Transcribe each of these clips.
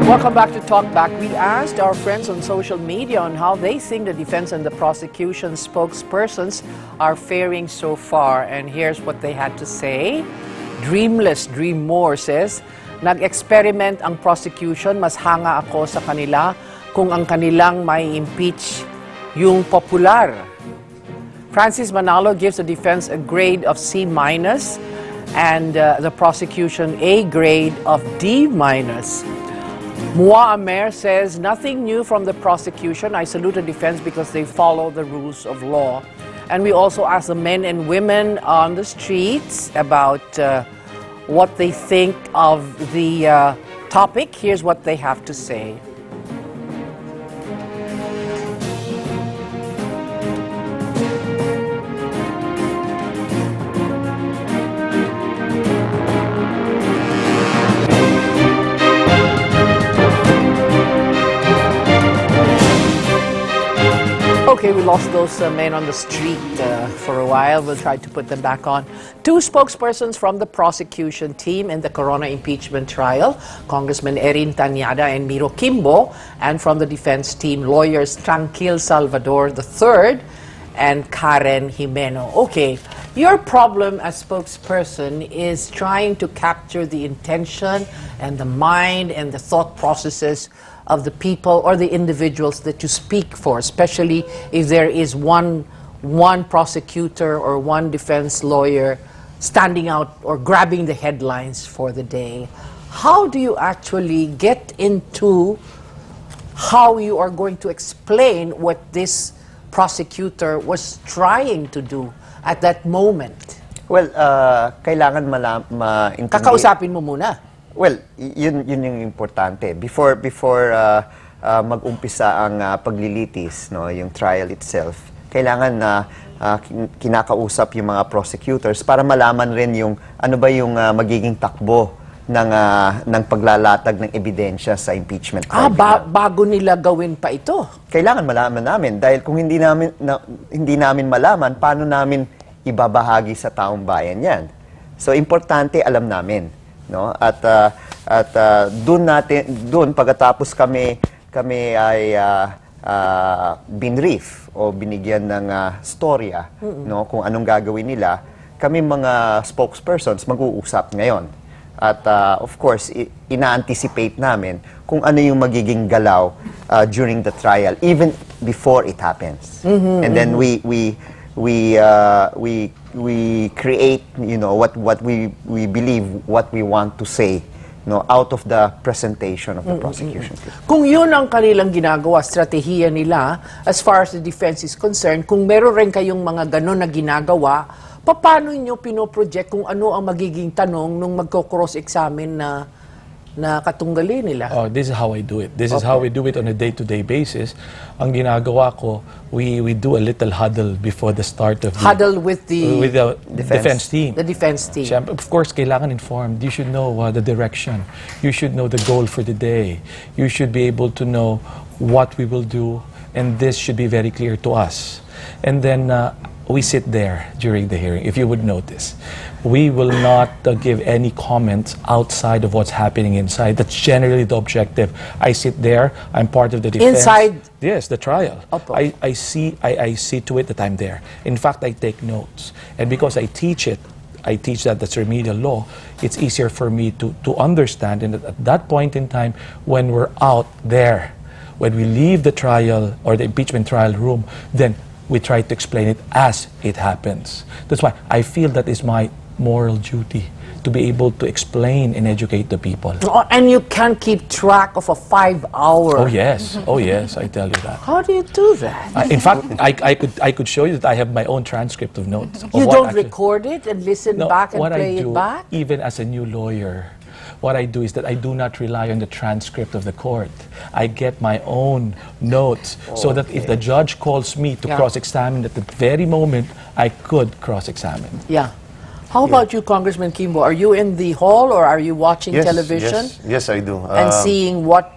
Welcome back to Talkback. We asked our friends on social media on how they think the defense and the prosecution spokespersons are faring so far. And here's what they had to say. Dreamless Dream More says, nag-experiment ang prosecution, mas hanga ako sa kanila kung ang kanilang may impeach yung popular. Francis Manalo gives the defense a grade of C- and the prosecution a grade of D-. Mua Amer says, nothing new from the prosecution. I salute the defense because they follow the rules of law. And we also asked the men and women on the streets about what they think of the topic. Here's what they have to say. Okay, we lost those men on the street for a while. We'll try to put them back on. Two spokespersons from the prosecution team in the Corona impeachment trial, Congressman Erin Tanada and Miro Quimbo, and from the defense team, lawyers Tranquil Salvador III and Karen Jimeno. Okay, your problem as spokesperson is trying to capture the intention and the mind and the thought processes of the people or the individuals that you speak for, especially if there is one prosecutor or one defense lawyer standing out or grabbing the headlines for the day. How do you actually get into how you are going to explain what this prosecutor was trying to do at that moment? Well, kailangan maintindihan. Kakausapin mo muna. Well, yun yung importante. Before mag-umpisa ang paglilitis, no, yung trial itself, kailangan na kinakausap yung mga prosecutors para malaman rin yung ano ba yung magiging takbo ng paglalatag ng ebidensya sa impeachment trial. Bago nila gawin pa ito? Kailangan malaman namin dahil kung hindi namin malaman, paano namin ibabahagi sa taong bayan yan? So, importante alam namin. No, at doon pagkatapos kami ay binrief o binigyan ng storya, no, kung anong gagawin nila, kami mga spokespersons mag-uusap ngayon. At of course, ina-anticipate namin kung ano yung magiging galaw during the trial, even before it happens. And then we create, you know, what we believe, what we want to say, you know, out of the presentation of the prosecution. Kung yun ang kanilang ginagawa, strategiya nila, as far as the defense is concerned, kung meron rin kayong mga ganon na ginagawa, paano nyo pinoproject kung ano ang magiging tanong nung magko-cross-examine na katunggali nila? Oh, this is how I do it. This is how we do it on a day-to-day basis. Ang ginagawa ko, we do a little huddle before the start of the... Huddle with the defense team. The defense team. Of course, kailangan informed. You should know the direction. You should know the goal for the day. You should be able to know what we will do, and this should be very clear to us. And then we sit there during the hearing, if you would notice. We will not give any comments outside of what's happening inside. That's generally the objective. I sit there, I'm part of the defense. Inside? Yes, the trial. Opo. I see to it that I'm there. In fact, I take notes. And because I teach that's remedial law, it's easier for me to understand. And at that point in time, when we're out there, when we leave the trial or the impeachment trial room, then we try to explain it as it happens. That's why I feel that is my moral duty, to be able to explain and educate the people. And you can keep track of a 5-hour. Oh yes, I tell you that. How do you do that? In fact, I could show you that I have my own transcript of notes. You don't record it and listen back and play it back? Even as a new lawyer, what I do is that I do not rely on the transcript of the court. I get my own notes so that if the judge calls me to cross-examine at the very moment, I could cross-examine. Yeah. How about you, Congressman Quimbo? Are you in the hall or are you watching television? Yes, I do. And seeing what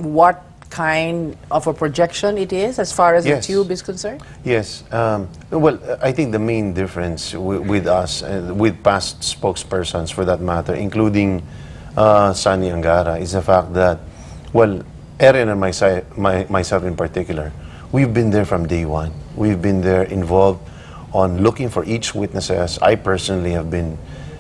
kind of a projection it is as far as the tube is concerned? Yes. Well, I think the main difference with us, with past spokespersons for that matter, including Sunny Angara, is the fact that Well, Erin and myself in particular, we've been there from day one. We've been there involved on looking for each witnesses. I personally have been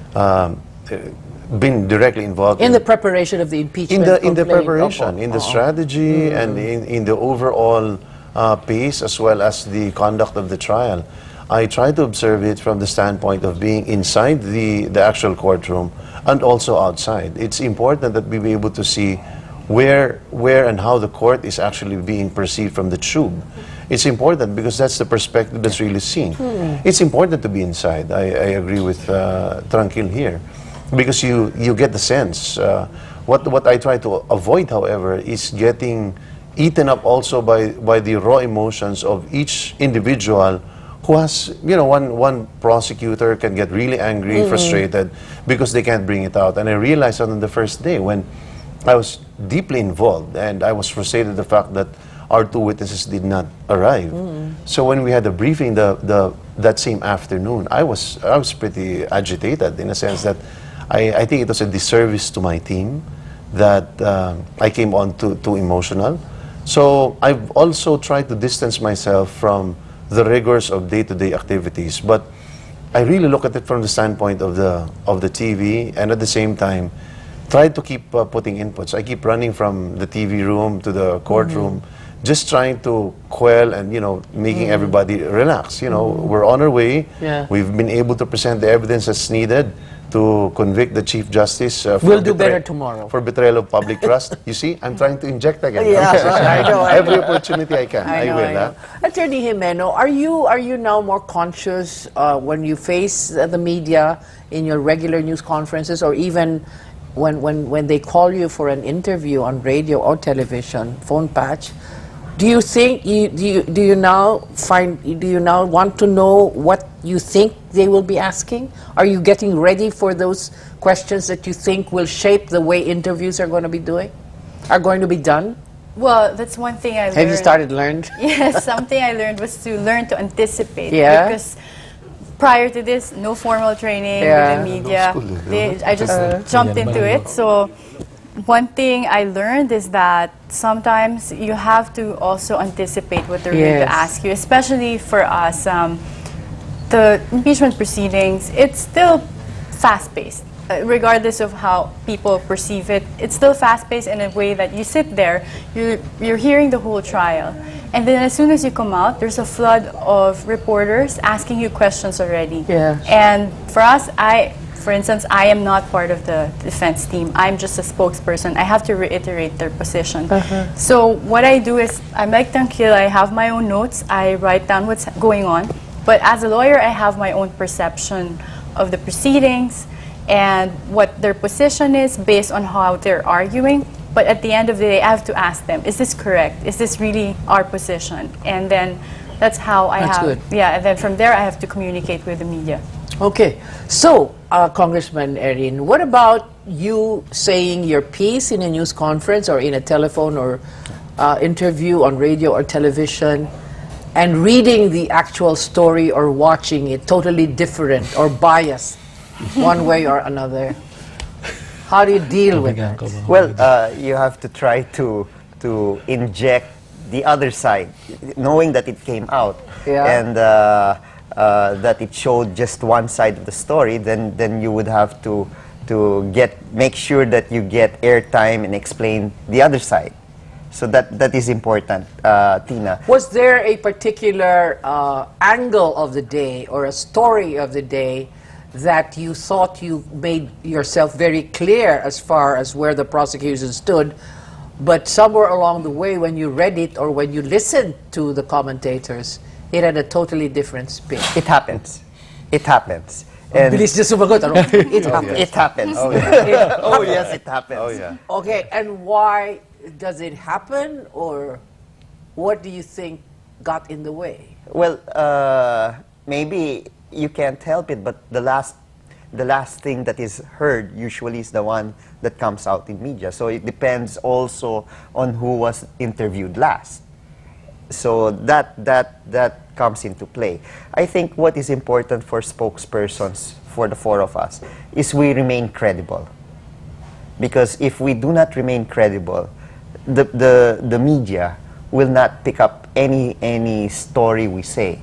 directly involved in the preparation of the impeachment. In the preparation, in the Uh-oh. strategy, and in the overall pace, as well as the conduct of the trial. I try to observe it from the standpoint of being inside the actual courtroom and also outside. It's important that we be able to see where and how the court is actually being perceived from the tube. It's important because that's the perspective that's really seen. It's important to be inside. I agree with Tranquil here, because you get the sense. What I try to avoid, however, is getting eaten up also by the raw emotions of each individual who has, you know, one prosecutor can get really angry, frustrated, because they can't bring it out. And I realized that on the first day when I was deeply involved and I was frustrated at the fact that our two witnesses did not arrive. So when we had the briefing that same afternoon, I was pretty agitated, in a sense that I think it was a disservice to my team that I came on too emotional. So I've also tried to distance myself from the rigors of day-to-day activities, but I really look at it from the standpoint of the TV, and at the same time try to keep putting inputs. I keep running from the TV room to the courtroom, just trying to quell and, you know, making everybody relax. You know, we're on our way. Yeah. We've been able to present the evidence that's needed to convict the Chief Justice for We'll do better tomorrow. For betrayal of public trust. You see, I'm trying to inject again. Yeah, I know. Every opportunity I can, I will. know. Attorney Jimeno, are you now more conscious when you face the media in your regular news conferences, or even when they call you for an interview on radio or television, phone patch? Do you think do you now want to know what you think they will be asking? Are you getting ready for those questions that you think will shape the way interviews are going to be done? Well, that's one thing I learned. Have you started learned? Yes, something I learned was to learn to anticipate. Yeah. Because prior to this, no formal training Yeah. with the media. I just jumped into it. So one thing I learned is that sometimes you have to also anticipate what they're going to ask you, especially for us. The impeachment proceedings, it's still fast-paced. Regardless of how people perceive it, it's still fast-paced in a way that you sit there, you're hearing the whole trial. And then as soon as you come out, there's a flood of reporters asking you questions already. Yes. And for us, for instance, I am not part of the defense team. I'm just a spokesperson. I have to reiterate their position. So what I do is, I'm like Tranquil, I have my own notes, I write down what's going on. But as a lawyer, I have my own perception of the proceedings and what their position is based on how they're arguing. But at the end of the day, I have to ask them, is this correct? Is this really our position? And then that's how That's good. Yeah, and then from there, I have to communicate with the media. Okay, so Congressman Erin, what about you saying your piece in a news conference or in a telephone or interview on radio or television, and reading the actual story or watching it totally different or biased one way or another? How do you deal with it? Well, you have to try to inject the other side, knowing that it came out, and that it showed just one side of the story. Then you would have to make sure that you get airtime and explain the other side. So that is important, Tina. Was there a particular angle of the day or a story of the day that you thought you made yourself very clear as far as where the prosecution stood, but somewhere along the way when you read it or when you listened to the commentators, it had a totally different spin? It happens. It happens. And Bilis niya sumagot, ano? It happens. it happens. Oh, yeah. Oh, yes, it happens. Oh, yeah. Okay, and why does it happen, or what do you think got in the way? Well, maybe you can't help it, but the last thing that is heard usually is the one that comes out in media. So it depends also on who was interviewed last. So that comes into play. I think what is important for spokespersons, for the four of us, is we remain credible. Because if we do not remain credible, the media will not pick up any story we say.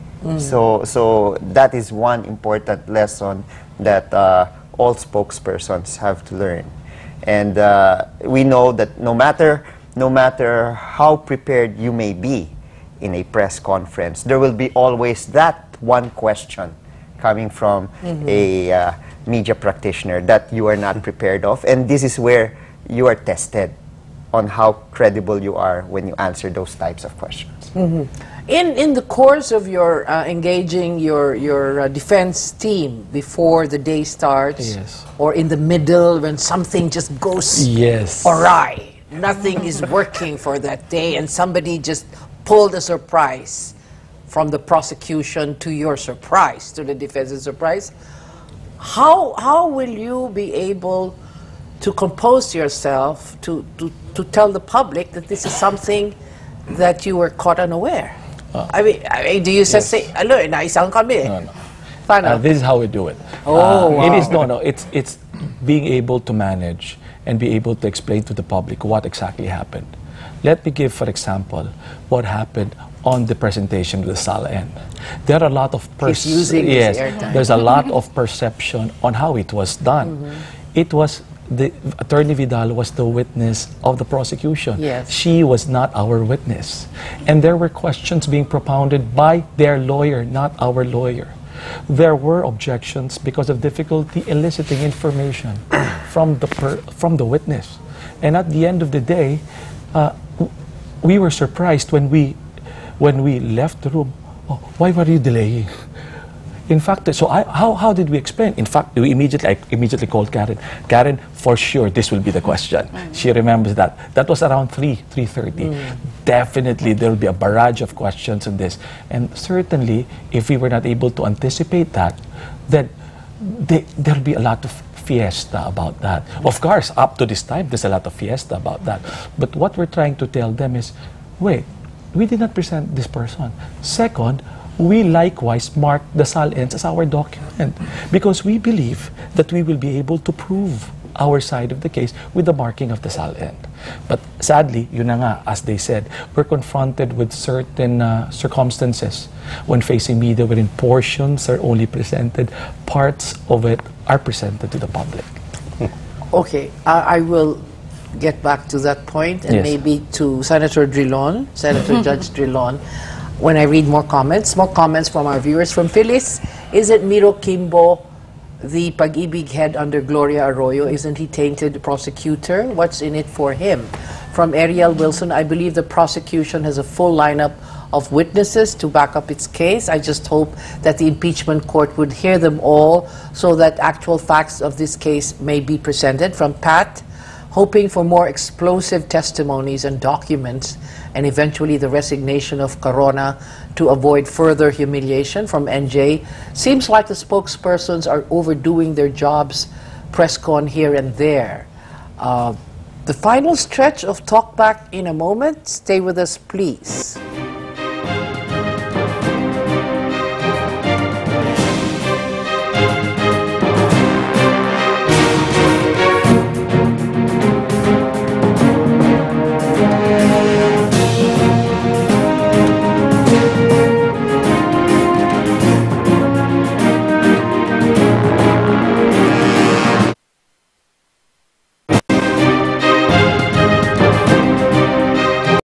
So that is one important lesson that all spokespersons have to learn. And we know that no matter how prepared you may be in a press conference, there will be always that one question coming from a media practitioner that you are not prepared of. And this is where you are tested on how credible you are when you answer those types of questions. In the course of your engaging your defense team before the day starts, or in the middle when something just goes awry, nothing is working for that day, and somebody just pulled a surprise from the prosecution to your surprise, to the defense's surprise, how will you be able to compose yourself to tell the public that this is something that you were caught unaware? I mean, do you just say, "Alo, naisang kami"? No. This is how we do it. Wow. It's being able to manage and be able to explain to the public what exactly happened. Let me give, for example, what happened on the presentation of the SALN. There are a lot of there's a lot of perception on how it was done. It was Attorney Vidal was the witness of the prosecution. She was not our witness. And there were questions being propounded by their lawyer, not our lawyer. There were objections because of difficulty eliciting information from the witness. And at the end of the day, we were surprised when we left the room. Oh, why were you delaying? In fact, so how did we explain? In fact, I immediately called Karen. Karen, for sure, this will be the question. She remembers that. That was around 3:30. Definitely, there will be a barrage of questions on this. And certainly, if we were not able to anticipate that, then there will be a lot of fiesta about that. Of course, up to this time, there's a lot of fiesta about that. But what we're trying to tell them is, wait, we did not present this person. Second, we likewise mark the SALNs as our document because we believe that we will be able to prove our side of the case with the marking of the SALN. But sadly, yun na nga, as they said, we're confronted with certain circumstances when facing media wherein portions are only presented, parts of it are presented to the public. Okay, I will get back to that point and maybe to Senator Drilon, Senator Judge Drilon. When I read more comments from our viewers. From Phyllis, isn't Miro Quimbo the Pag-ibig head under Gloria Arroyo? Isn't he tainted prosecutor? What's in it for him? From Ariel Wilson, I believe the prosecution has a full lineup of witnesses to back up its case. I just hope that the impeachment court would hear them all so that actual facts of this case may be presented. From Pat, hoping for more explosive testimonies and documents and eventually the resignation of Corona to avoid further humiliation. From NJ, seems like the spokespersons are overdoing their jobs, press con here and there. The final stretch of Talkback in a moment. Stay with us, please.